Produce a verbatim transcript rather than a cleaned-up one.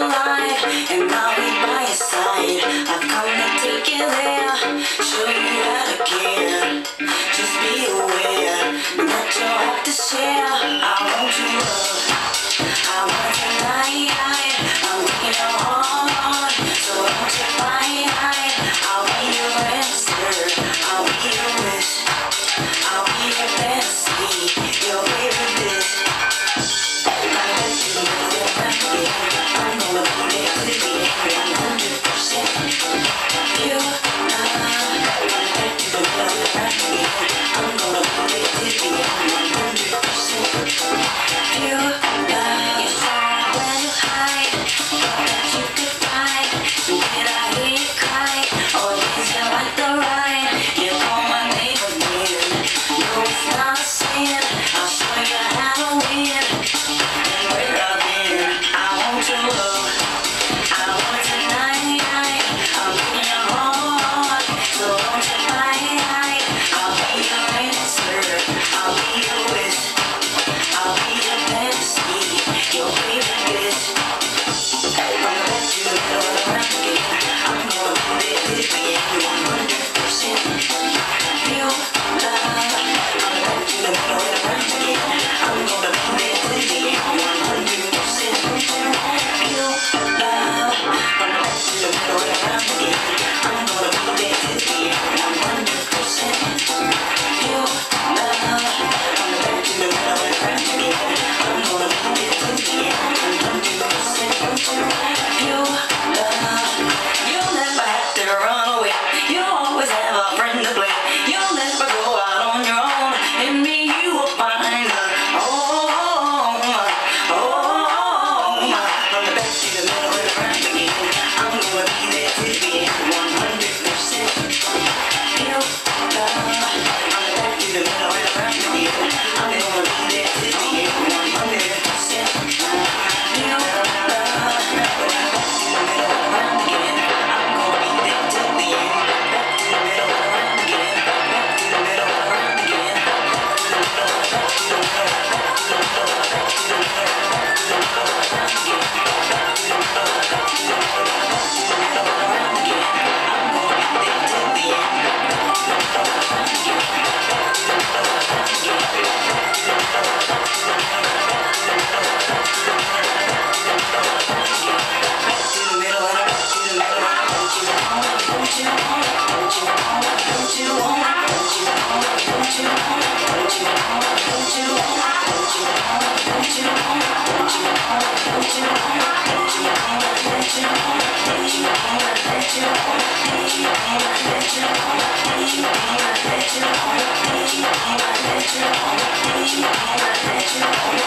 alive, and I'll be by your side. I've come to take you there, show you how to care. Just be aware that you'll have to share. I want you love, I want you tonight. I'm taking your heart, so don't you fight. I'll be your answer, I'll be your wish, I'll be your fantasy, your favorite dish. Let you